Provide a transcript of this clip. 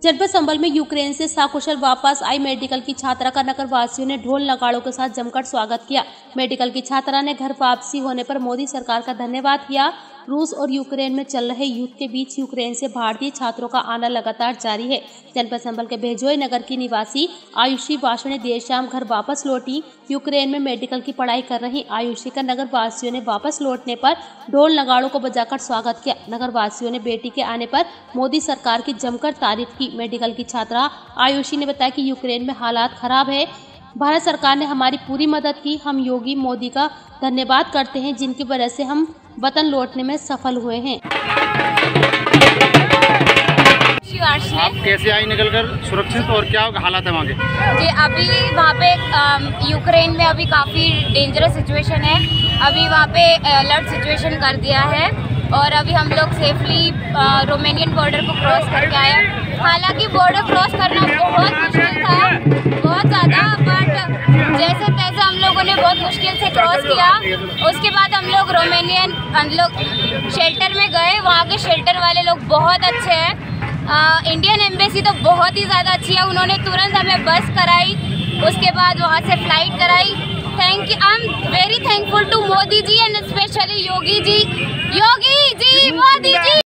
जनपद संभल में यूक्रेन से सकुशल वापस आई मेडिकल की छात्रा का नगर वासियों ने ढोल नगाड़ों के साथ जमकर स्वागत किया। मेडिकल की छात्रा ने घर वापसी होने पर मोदी सरकार का धन्यवाद किया। रूस और यूक्रेन में चल रहे युद्ध के बीच यूक्रेन से भारतीय छात्रों का आना लगातार जारी है। जनपद संभल के बेजोई नगर की निवासी आयुषी वासु ने देर शाम घर वापस लौटी। यूक्रेन में मेडिकल की पढ़ाई कर रही आयुषी का नगर वासियों ने वापस लौटने पर ढोल नगाड़ों को बजाकर स्वागत किया। नगर वासियों ने बेटी के आने पर मोदी सरकार की जमकर तारीफ की। मेडिकल की छात्रा आयुषी ने बताया कि यूक्रेन में हालात खराब है, भारत सरकार ने हमारी पूरी मदद की। हम योगी मोदी का धन्यवाद करते हैं जिनकी वजह से हम वतन लौटने में सफल हुए हैं। आप कैसे आई निकलकर सुरक्षित और क्या हालात है वहाँ के? जी अभी वहाँ पे यूक्रेन में अभी काफ़ी डेंजरस सिचुएशन है। अभी वहाँ पे अलर्ट सिचुएशन कर दिया है और अभी हम लोग सेफली रोमानियन बॉर्डर को क्रॉस करके आए। हालांकि बॉर्डर क्रॉस करना बहुत मुश्किल था, बहुत ज़्यादा, बट जैसे तैसे हम लोगों ने बहुत मुश्किल से क्रॉस किया। उसके बाद हम लोग शेल्टर में गए। वहाँ के शेल्टर वाले लोग बहुत अच्छे हैं। इंडियन एम्बेसी तो बहुत ही ज़्यादा अच्छी है। उन्होंने तुरंत हमें बस कराई, उसके बाद वहाँ से फ्लाइट कराई। Thank you, I am very thankful to Modi ji and specially Yogi ji, Modi ji.